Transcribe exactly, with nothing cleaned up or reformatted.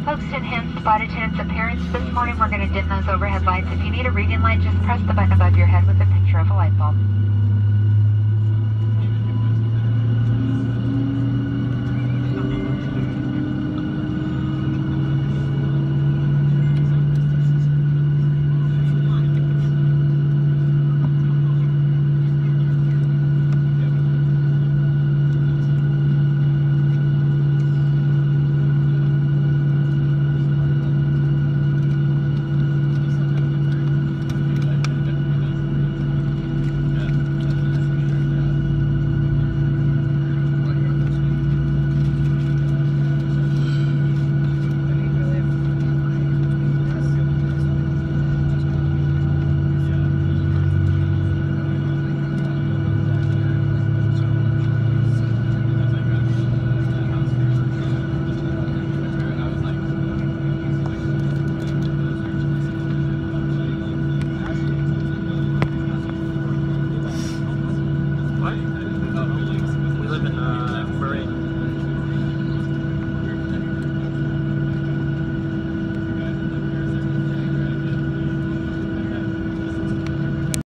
Folks to enhance flight attendant's appearance this morning, we're going to dim those overhead lights. If you need a reading light, just press the button above your head with a picture of a light bulb.